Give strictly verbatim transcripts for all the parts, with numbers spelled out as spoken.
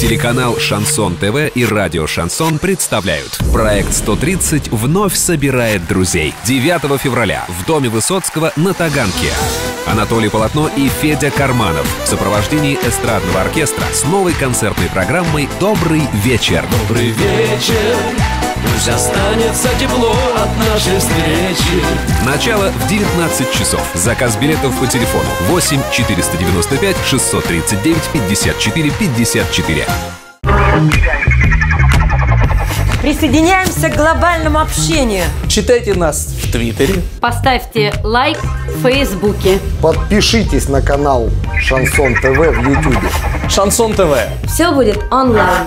Телеканал «Шансон ТВ» и радио «Шансон» представляют. Проект сто тридцать вновь собирает друзей. девятого февраля в Доме Высоцкого на Таганке. Анатолий Полотно и Федя Карманов в сопровождении эстрадного оркестра с новой концертной программой «Добрый вечер». Добрый вечер, пусть останется тепло от нашей встречи. Начало в девятнадцать часов. Заказ билетов по телефону восемь четыреста девяносто пять шестьсот тридцать девять пятьдесят четыре пятьдесят четыре. Присоединяемся к глобальному общению. Читайте нас в Твиттере. Поставьте лайк в Фейсбуке. Подпишитесь на канал Шансон ТВ в Ютубе. Шансон ТВ. Все будет онлайн.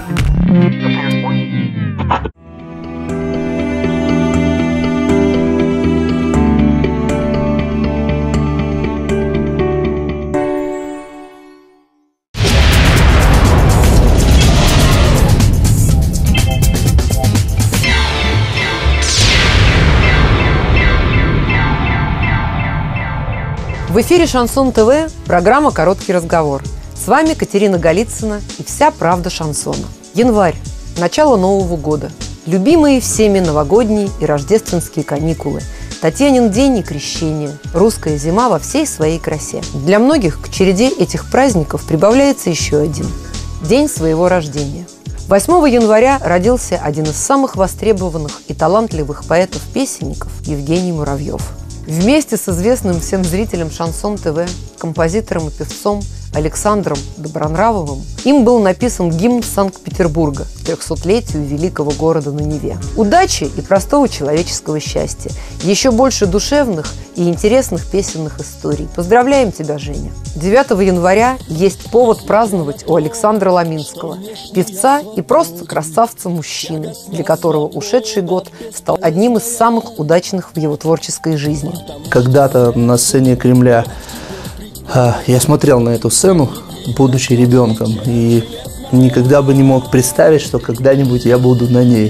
В эфире Шансон ТВ, программа «Короткий разговор». С вами Катерина Голицына и вся правда шансона. Январь. Начало Нового года. Любимые всеми новогодние и рождественские каникулы. Татьянин день и крещение. Русская зима во всей своей красе. Для многих к череде этих праздников прибавляется еще один – день своего рождения. восьмого января родился один из самых востребованных и талантливых поэтов-песенников Евгений Муравьев. Вместе с известным всем зрителям Шансон ТВ, композитором и певцом Александром Добронравовым им был написан гимн Санкт-Петербурга к трехсотлетию великого города на Неве. Удачи и простого человеческого счастья, еще больше душевных и интересных песенных историй. Поздравляем тебя, Женя! девятого января есть повод праздновать у Александра Ломинского, певца и просто красавца-мужчины, для которого ушедший год стал одним из самых удачных в его творческой жизни. Когда-то на сцене Кремля я смотрел на эту сцену, будучи ребенком, и никогда бы не мог представить, что когда-нибудь я буду на ней.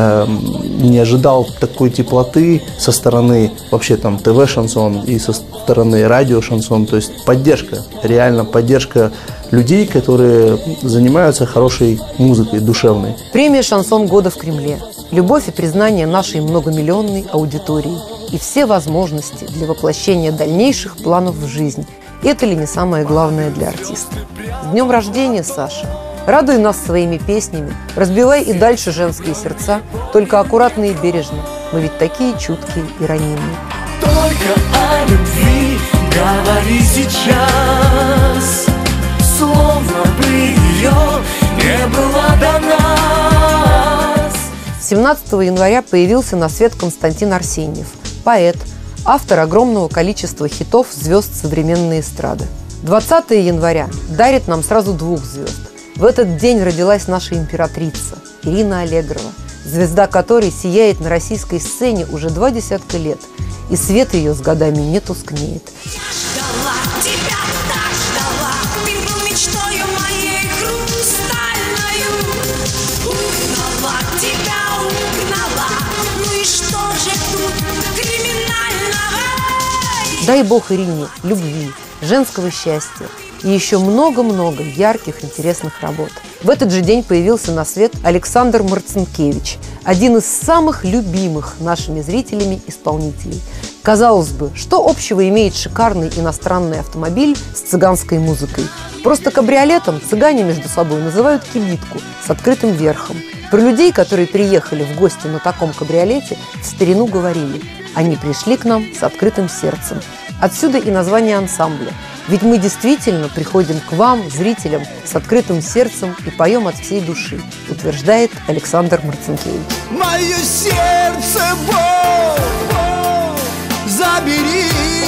Не ожидал такой теплоты со стороны вообще там ТВ-шансон и со стороны радио-шансон, то есть поддержка, реально поддержка людей, которые занимаются хорошей музыкой, душевной. Премия «Шансон года» в Кремле. Любовь и признание нашей многомиллионной аудитории и все возможности для воплощения дальнейших планов в жизнь. Это ли не самое главное для артиста? С днем рождения, Саша! Радуй нас своими песнями, разбивай и дальше женские сердца, только аккуратно и бережно. Мы ведь такие чуткие и ранимые. Только о любви говори сейчас, словно бы ее не было до нас. семнадцатого января появился на свет Константин Арсеньев, поэт, автор огромного количества хитов звезд современной эстрады. двадцатого января дарит нам сразу двух звезд. В этот день родилась наша императрица Ирина Аллегрова, звезда которой сияет на российской сцене уже два десятка лет, и свет ее с годами не тускнеет. Ждала тебя, так ждала, ты был мечтою моей хрустальною. Угнала тебя, угнала, ну и что же тут криминального? Дай Бог Ирине любви, женского счастья и еще много-много ярких, интересных работ. В этот же день появился на свет Александр Марцинкевич, один из самых любимых нашими зрителями исполнителей. Казалось бы, что общего имеет шикарный иностранный автомобиль с цыганской музыкой? Просто кабриолетом цыгане между собой называют кибитку с открытым верхом. Про людей, которые приехали в гости на таком кабриолете, в старину говорили: они пришли к нам с открытым сердцем. Отсюда и название ансамбля. Ведь мы действительно приходим к вам, зрителям, с открытым сердцем и поем от всей души, утверждает Александр Марцинкевич. Мое сердце, Бог, Бог, забери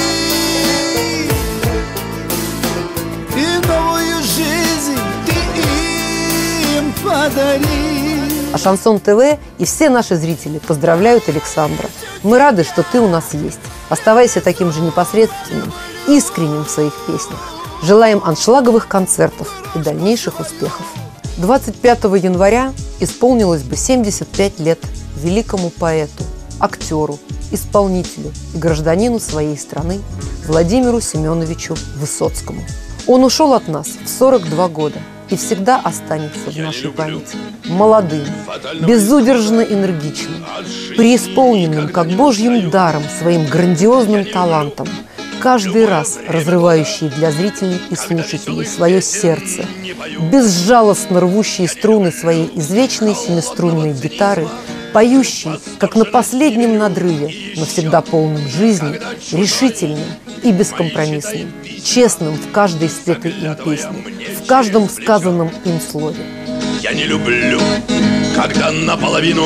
и новую жизнь ты им подари. А Шансон ТВ и все наши зрители поздравляют Александра. Мы рады, что ты у нас есть. Оставайся таким же непосредственным, искренним в своих песнях. Желаем аншлаговых концертов и дальнейших успехов. двадцать пятого января исполнилось бы семьдесят пять лет великому поэту, актеру, исполнителю и гражданину своей страны Владимиру Семеновичу Высоцкому. Он ушел от нас в сорок два года. и всегда останется в нашей памяти молодым, безудержно энергичным, преисполненным, как божьим даром, своим грандиозным талантом, каждый раз разрывающий для зрителей и слушателей свое сердце, безжалостно рвущий струны своей извечной семиструнной гитары, поющий, как на последнем надрыве, но всегда полным жизни, решительным и бескомпромиссным, честным в каждой спетой им песне, в каждом сказанном им слове. Я не люблю, когда наполовину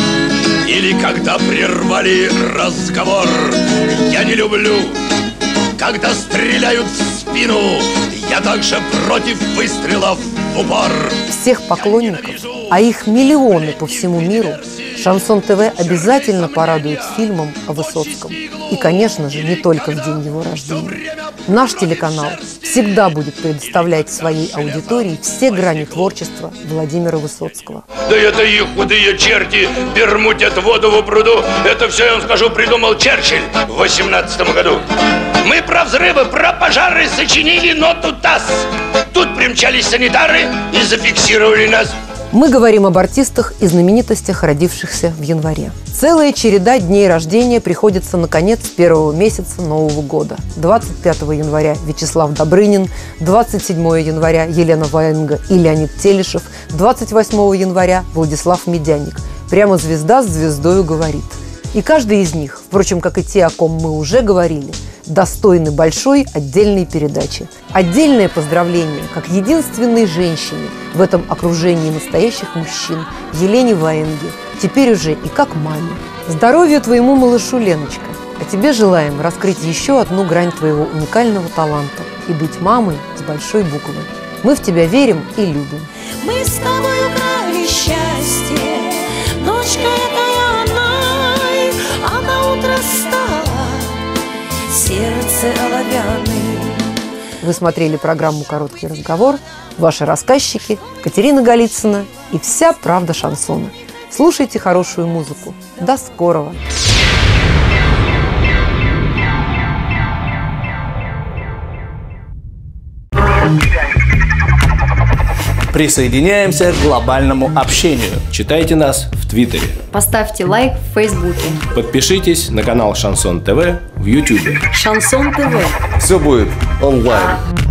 или когда прервали разговор. Я не люблю, когда стреляют в спину. Я также против выстрелов в упор. Всех поклонников, а их миллионы по всему миру, Шансон ТВ обязательно порадует фильмом о Высоцком. И, конечно же, не только в день его рождения. Наш телеканал всегда будет предоставлять своей аудитории все грани творчества Владимира Высоцкого. Да это их худые черти бермудят воду в пруду. Это все, я вам скажу, придумал Черчилль в восемнадцатом году. Мы про взрывы, про пожары сочинили ноту ТАСС. Тут примчались санитары и зафиксировали нас. Мы говорим об артистах и знаменитостях, родившихся в январе. Целая череда дней рождения приходится на конец первого месяца Нового года. двадцать пятого января Вячеслав Добрынин, двадцать седьмого января Елена Ваенга и Леонид Телешев, двадцать восьмого января Владислав Медяник. Прямо звезда с звездою говорит. И каждый из них, впрочем, как и те, о ком мы уже говорили, достойны большой отдельной передачи. Отдельное поздравление, как единственной женщине в этом окружении настоящих мужчин, Елене Ваенге, теперь уже и как маме. Здоровья твоему малышу, Леночка! А тебе желаем раскрыть еще одну грань твоего уникального таланта и быть мамой с большой буквы. Мы в тебя верим и любим. Мы с тобой украли счастье, ночка эта она, а на утро стала сердце оловянным. Вы смотрели программу «Короткий разговор». Ваши рассказчики Катерина Голицына и вся правда шансона. Слушайте хорошую музыку. До скорого! Присоединяемся к глобальному общению. Читайте нас в Твиттере. Поставьте лайк в Фейсбуке. Подпишитесь на канал Шансон ТВ в Ютубе. Шансон ТВ. Все будет онлайн.